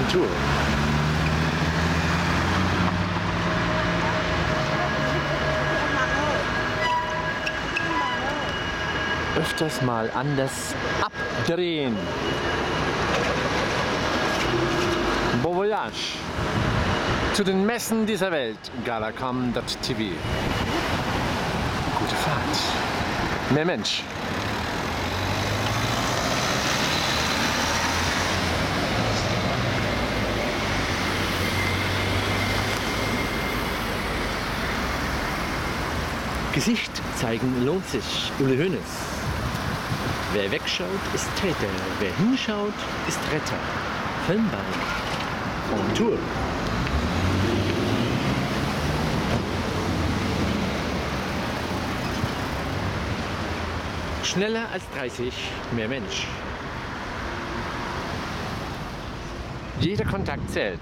on Tour. Öfters mal anders abdrehen. Bon voyage zu den Messen dieser Welt. Galacom.tv. Gute Fahrt. Mehr Mensch. Gesicht zeigen lohnt sich. Uli Hoeneß. Wer wegschaut, ist Täter. Wer hinschaut, ist Retter. Filmbike. On Tour. Schneller als 30, mehr Mensch. Jeder Kontakt zählt.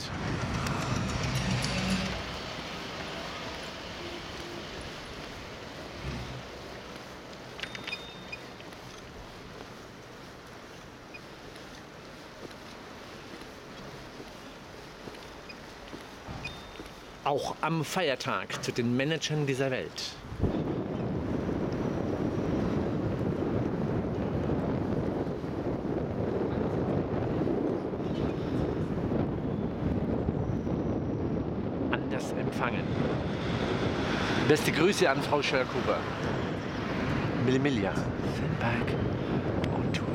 Auch am Feiertag zu den Managern dieser Welt. Anders empfangen. Beste Grüße an Frau Schörkuber. Millimilia. Filmbike. On Tour.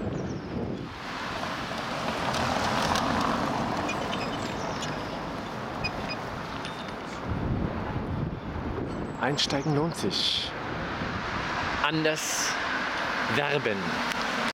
Einsteigen lohnt sich. Anders werben.